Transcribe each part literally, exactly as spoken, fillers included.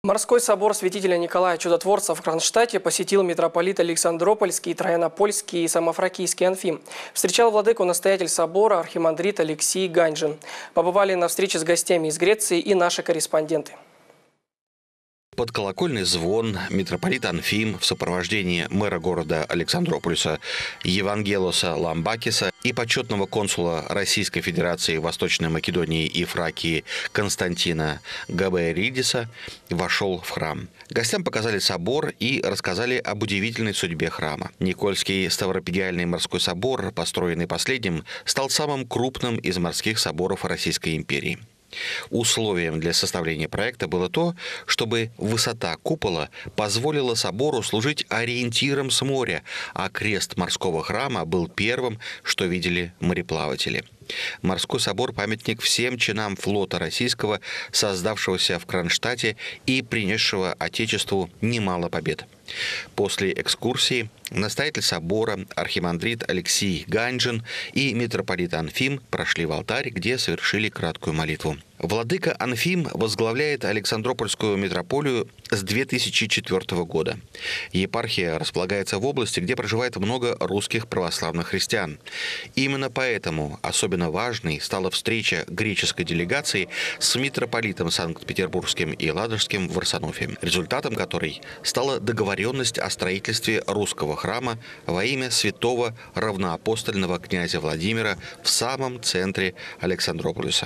Морской собор святителя Николая Чудотворца в Кронштадте посетил митрополит Александропольский, Троянопольский и Самофракийский Анфим. Встречал владыку настоятель собора архимандрит Алексей Ганьжин. Побывали на встрече с гостями из Греции и наши корреспонденты. Под колокольный звон митрополит Анфим в сопровождении мэра города Александрополиса Евангелоса Ламбакиса и почетного консула Российской Федерации Восточной Македонии и Фракии Константина Габаэридиса вошел в храм. Гостям показали собор и рассказали об удивительной судьбе храма. Никольский Ставропигиальный морской собор, построенный последним, стал самым крупным из морских соборов Российской империи. Условием для составления проекта было то, чтобы высота купола позволила собору служить ориентиром с моря, а крест морского храма был первым, что видели мореплаватели. Морской собор – памятник всем чинам флота российского, создавшегося в Кронштадте и принесшего Отечеству немало побед. После экскурсии настоятель собора, архимандрит Алексей Ганьжин и митрополит Анфим прошли в алтарь, где совершили краткую молитву. Владыка Анфим возглавляет Александропольскую митрополию с две тысячи четвёртого года. Епархия располагается в области, где проживает много русских православных христиан. Именно поэтому особенно важной стала встреча греческой делегации с митрополитом Санкт-Петербургским и Ладожским в Варсонофе, результатом которой стала договоренность о строительстве русского храма во имя святого равноапостольного князя Владимира в самом центре Александрополиса.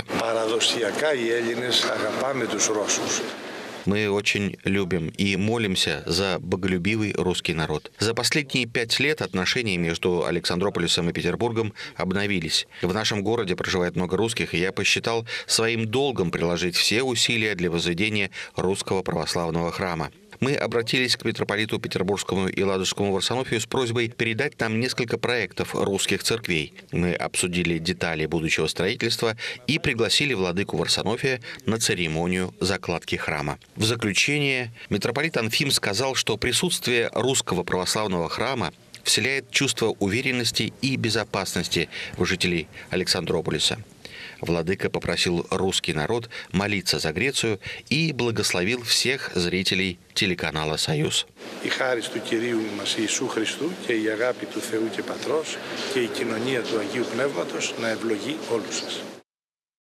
Мы очень любим и молимся за боголюбивый русский народ. За последние пять лет отношения между Александрополисом и Петербургом обновились. В нашем городе проживает много русских, и я посчитал своим долгом приложить все усилия для возведения русского православного храма. Мы обратились к митрополиту Петербургскому и Ладожскому Варсонофию с просьбой передать нам несколько проектов русских церквей. Мы обсудили детали будущего строительства и пригласили владыку Варсонофия на церемонию закладки храма. В заключение митрополит Анфим сказал, что присутствие русского православного храма вселяет чувство уверенности и безопасности в жителей Александрополиса. Владыка попросил русский народ молиться за Грецию и благословил всех зрителей телеканала «Союз». Η χάρις του Κυρίου μας Ιησού Χριστού και η αγάπη του Θεού και Πατρός και η κοινωνία του Αγίου Πνεύματος να ευλογεί όλους σας.